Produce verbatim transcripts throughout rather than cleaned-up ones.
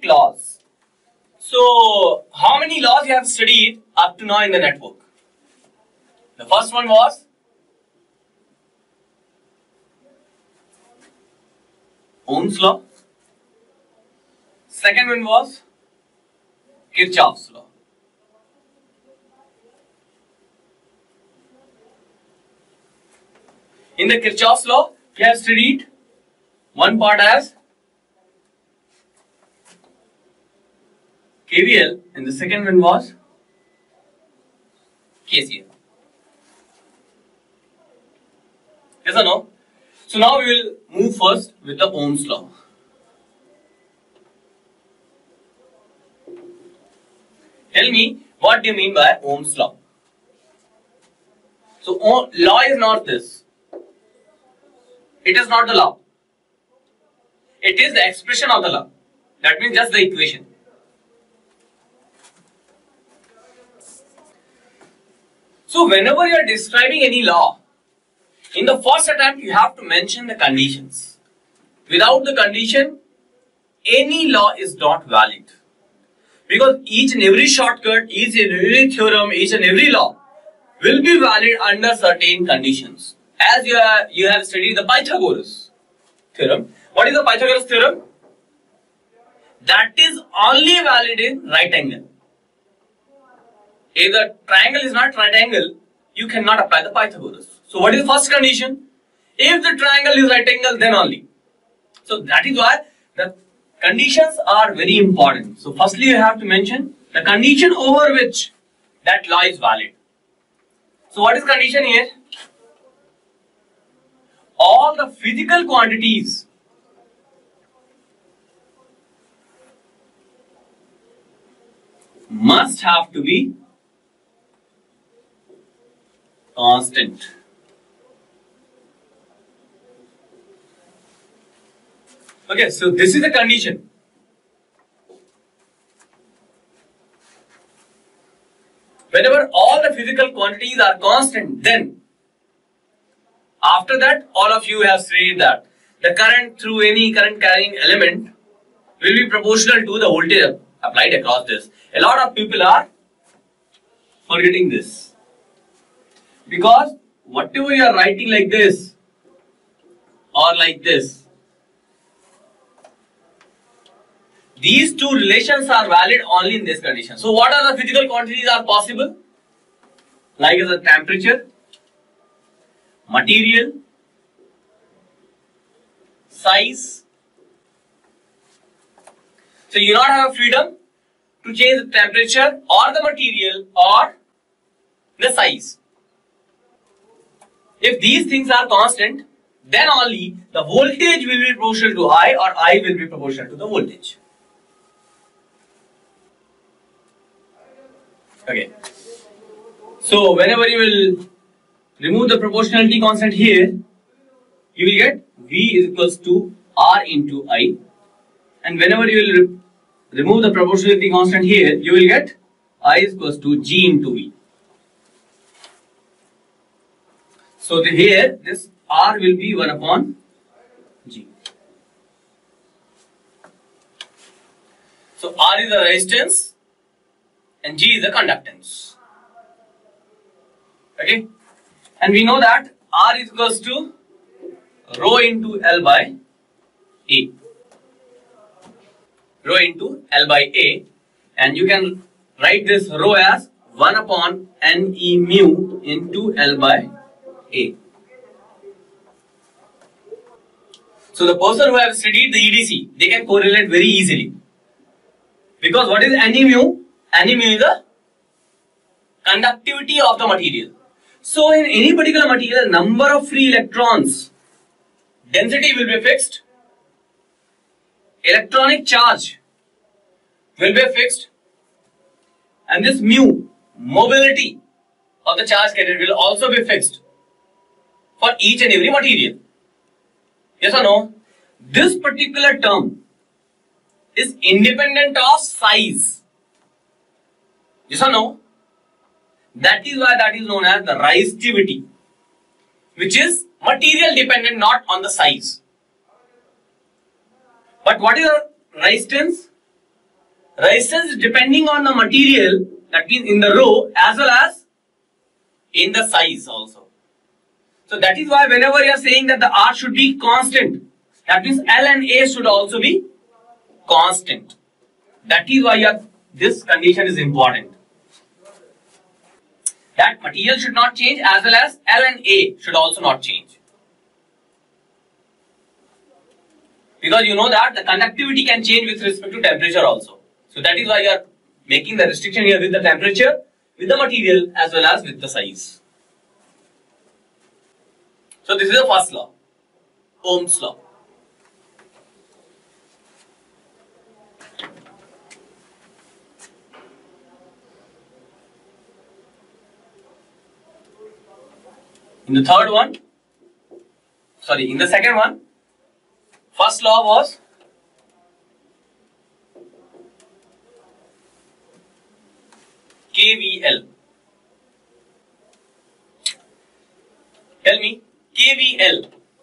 laws. So, how many laws you have studied up to now in the network? The first one was Ohm's law. Second one was Kirchhoff's law. In the Kirchhoff's law, we have studied one part as K V L and the second one was K C L. Yes or no? So now we will move first with the Ohm's law. Tell me, what do you mean by Ohm's law? So law is not this. It is not the law. It is the expression of the law. That means just the equation. So whenever you are describing any law, in the first attempt you have to mention the conditions. Without the condition, any law is not valid. Because each and every shortcut, each and every theorem, each and every law will be valid under certain conditions. As you have, you have studied the Pythagoras theorem. What is the Pythagoras theorem? That is only valid in right angle. If the triangle is not right angle, you cannot apply the Pythagoras. So what is the first condition? If the triangle is right angle, then only. So that is why the conditions are very important. So firstly you have to mention the condition over which that law is valid. So what is condition here? All the physical quantities must have to be constant. Okay, so this is the condition. Whenever all the physical quantities are constant, then after that, all of you have studied that the current through any current carrying element will be proportional to the voltage applied across this. A lot of people are forgetting this. Because whatever you are writing like this or like this, these two relations are valid only in this condition. So what are the physical quantities are possible? Like the temperature, material, size. So you do not have freedom to change the temperature or the material or the size. If these things are constant, then only the voltage will be proportional to I or I will be proportional to the voltage. Okay. So whenever you will remove the proportionality constant here, you will get V is equals to R into I. And whenever you will re remove the proportionality constant here, you will get I is equals to G into V. So the, here this R will be one upon G. So R is the resistance and G is the conductance. Okay. And we know that R is equals to rho into L by A. Rho into L by A. And you can write this rho as one upon N E mu into L by A. So the person who has studied the E D C, they can correlate very easily. Because what is N E mu? N E mu is the conductivity of the material. So in any particular material, number of free electrons, density will be fixed, electronic charge will be fixed, and this mu, mobility of the charge carrier, will also be fixed for each and every material. Yes or no? This particular term is independent of size. Yes or no? That is why that is known as the resistivity, which is material dependent, not on the size. But what is the resistance? resistance is depending on the material, that means in the row as well as in the size also. So that is why whenever you are saying that the R should be constant, that means L and A should also be constant. That is why you are, this condition is important. That material should not change as well as L and A should also not change. Because you know that the conductivity can change with respect to temperature also. So that is why you are making the restriction here with the temperature, with the material as well as with the size. So this is the first law, Ohm's law. In the third one, sorry, in the second one, first law was K V L. Tell me, K V L,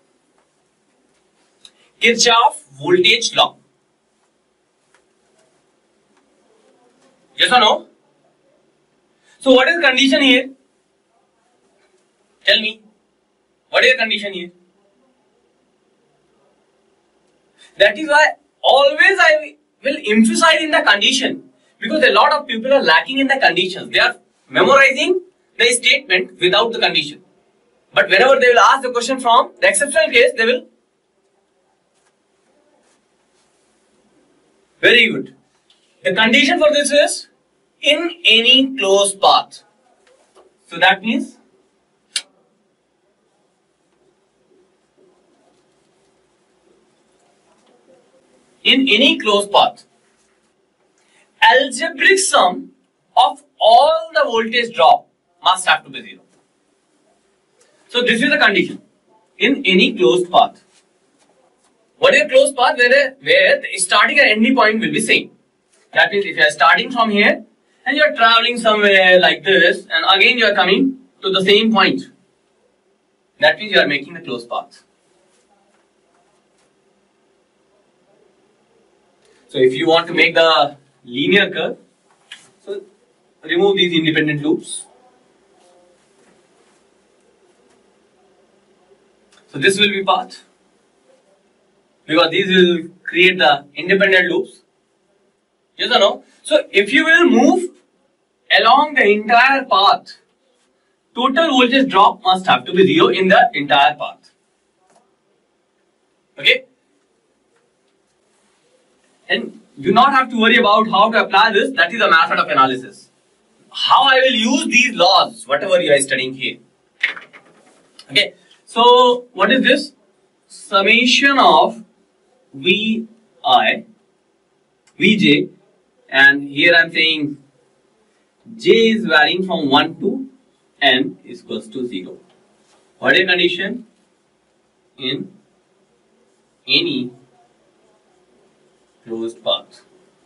Kirchhoff voltage law. Yes or no? So what is the condition here? Tell me, what is the condition here? That is why always I will emphasize in the condition, because a lot of people are lacking in the conditions. They are memorizing the statement without the condition. But whenever they will ask the question from the exceptional case, they will. Very good. The condition for this is in any closed path. So that means in any closed path, algebraic sum of all the voltage drop must have to be zero. So this is the condition in any closed path. What is a closed path? Where, where the starting and ending point will be same. That means if you are starting from here and you are traveling somewhere like this, and again you are coming to the same point, that means you are making the closed path. So if you want to make the linear curve, so remove these independent loops. So this will be path, because these will create the independent loops. Yes or no? So if you will move along the entire path, total voltage drop must have to be zero in the entire path. Okay? And do not have to worry about how to apply this. That is a method of analysis. How I will use these laws, whatever you are studying here. Okay. So what is this? Summation of V I, V J, and here I am saying J is varying from one to N is equals to zero. What is the condition? In any closed path.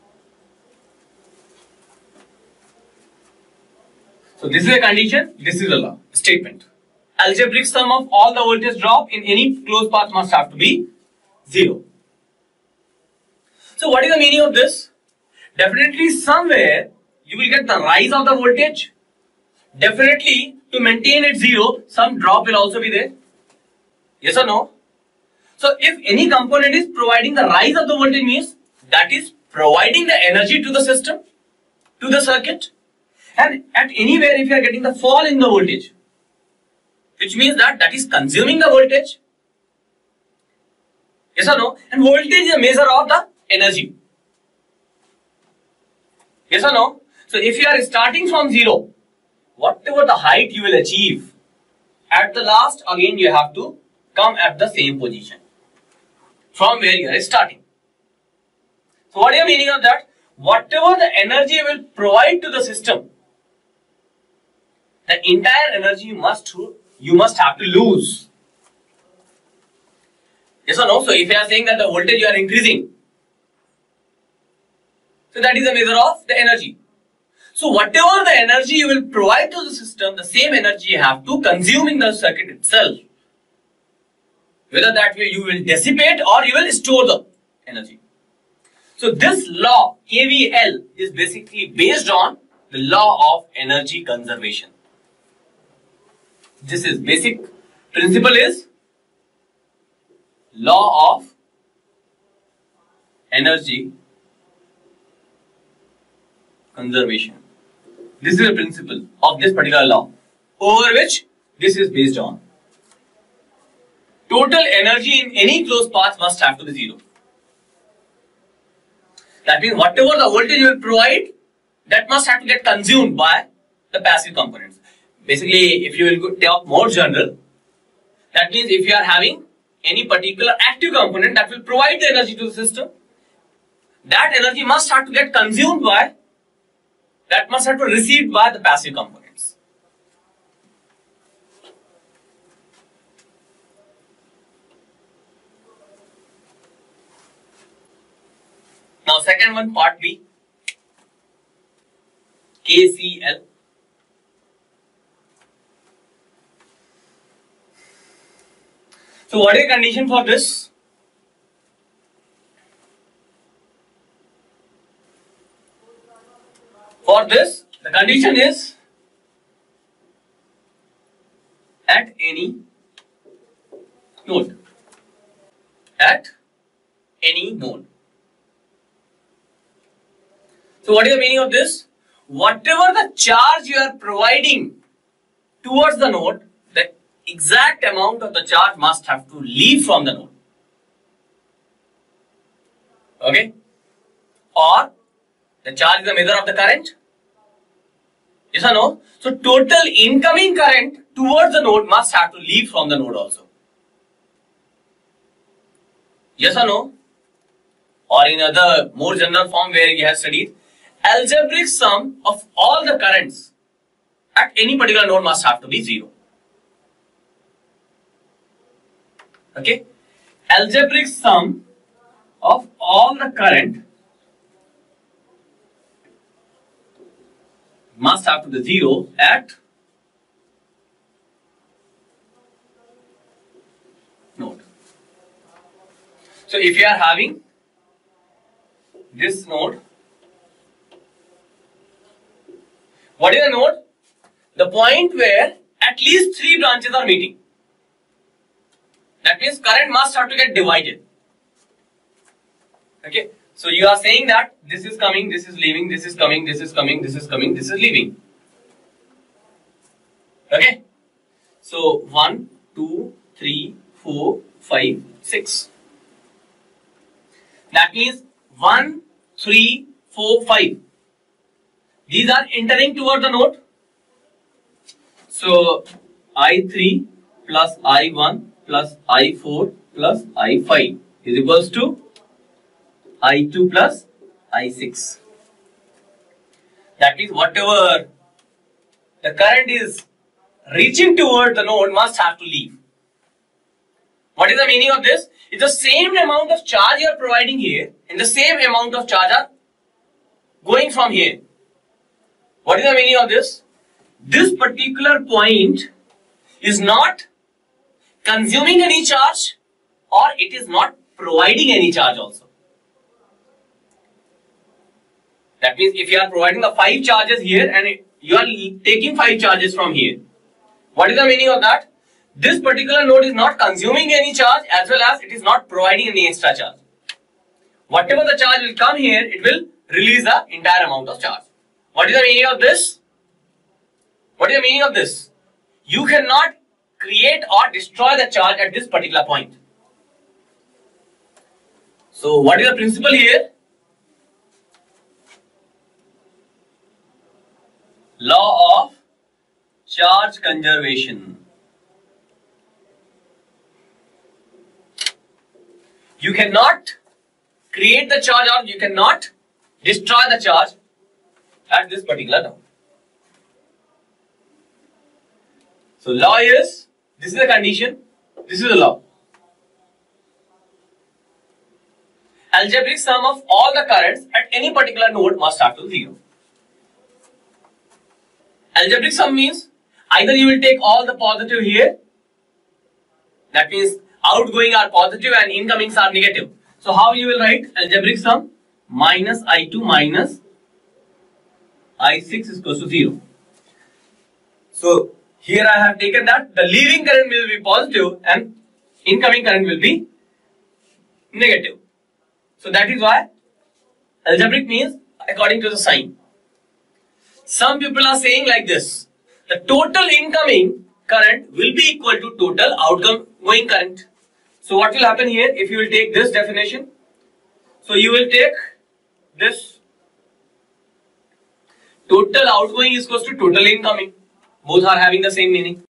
So this is a condition, this is a law, statement. Algebraic sum of all the voltage drop in any closed path must have to be zero. So what is the meaning of this? Definitely somewhere you will get the rise of the voltage. Definitely to maintain it zero, some drop will also be there. Yes or no? So if any component is providing the rise of the voltage, means that is providing the energy to the system, to the circuit. And at anywhere if you are getting the fall in the voltage, which means that that is consuming the voltage. Yes or no? And voltage is a measure of the energy. Yes or no? So if you are starting from zero, whatever the height you will achieve, at the last again you have to come at the same position from where you are starting. So what is the meaning of that? Whatever the energy will provide to the system, the entire energy you must you must have to lose. Yes or no? So if you are saying that the voltage you are increasing, so that is a measure of the energy. So whatever the energy you will provide to the system, the same energy you have to consume in the circuit itself. Whether that way you will dissipate or you will store the energy. So this law, K V L, is basically based on the law of energy conservation. This is basic principle is law of energy conservation. This is a principle of this particular law over which this is based on. Total energy in any closed path must have to be zero. That means whatever the voltage you will provide, that must have to get consumed by the passive components. Basically, if you will talk more general, that means if you are having any particular active component that will provide the energy to the system, that energy must have to get consumed by, that must have to be received by the passive components. Now second one, part B, K C L. So what is the condition for this? For this, the condition is at any node. At any node. So what is the meaning of this? Whatever the charge you are providing towards the node, the exact amount of the charge must have to leave from the node. Okay? Or the charge is the measure of the current. Yes or no? So total incoming current towards the node must have to leave from the node also. Yes or no? Or in other more general form where you have studied, algebraic sum of all the currents at any particular node must have to be zero. Okay? Algebraic sum of all the current must have to be zero at node. So if you are having this node, what is the node? The point where at least three branches are meeting. That means current must have to get divided. Okay. So you are saying that this is coming, this is leaving, this is coming, this is coming, this is coming, this is leaving. Okay. So one, two, three, four, five, six. That means one, three, four, five. These are entering toward the node. So I three plus I one plus I four plus I five is equals to I two plus I six. That means whatever the current is reaching toward the node must have to leave. What is the meaning of this? It's the same amount of charge you are providing here and the same amount of charge are going from here. What is the meaning of this? This particular point is not consuming any charge or it is not providing any charge also. That means if you are providing the five charges here and you are taking five charges from here. What is the meaning of that? This particular node is not consuming any charge as well as it is not providing any extra charge. Whatever the charge will come here, it will release the entire amount of charge. What is the meaning of this? What is the meaning of this? You cannot create or destroy the charge at this particular point. So what is the principle here? Law of charge conservation. You cannot create the charge or you cannot destroy the charge at this particular node. So law is, this is the condition, this is the law. Algebraic sum of all the currents at any particular node must have to be zero. Algebraic sum means either you will take all the positive here, that means outgoing are positive and incomings are negative. So how you will write algebraic sum? minus I two minus I six is equal to zero. So here I have taken that the leaving current will be positive and incoming current will be negative. So that is why algebraic means according to the sign. Some people are saying like this: the total incoming current will be equal to total outgoing current. So what will happen here if you will take this definition? So you will take this total outgoing is equal to total incoming. Both are having the same meaning.